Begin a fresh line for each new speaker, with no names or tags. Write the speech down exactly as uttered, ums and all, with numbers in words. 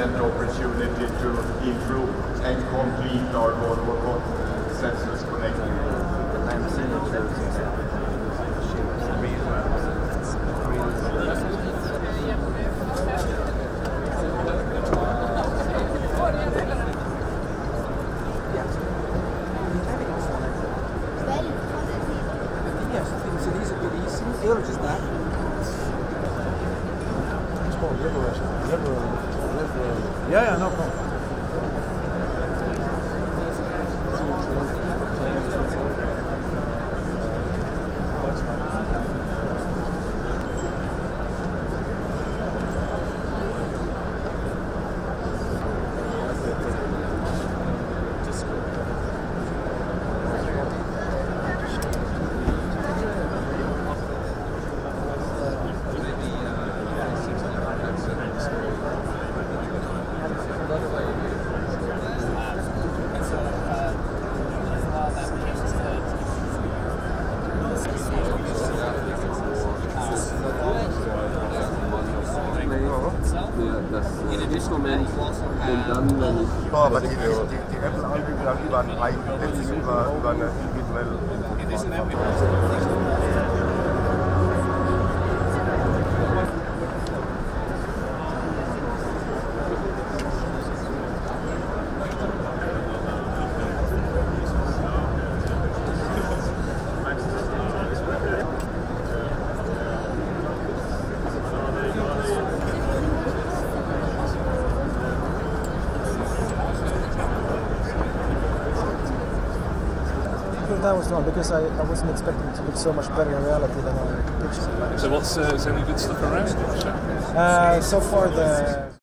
excellent opportunity to improve and complete our Volvo sensors connecting.
Yes, so these are pretty easy. You're just that. It's called liberal. Liberal. Liberal. Yeah, yeah, no problem.
In diesem Moment und dann, wenn ich...
Ja, aber die, die, die Apple-Anbieter haben über ein Ei, letztlich über, über eine individuelle
That was wrong because I, I wasn't expecting it to look so much better in reality than on the picture.
So what's uh, is there any good stuff around?
Uh, so far the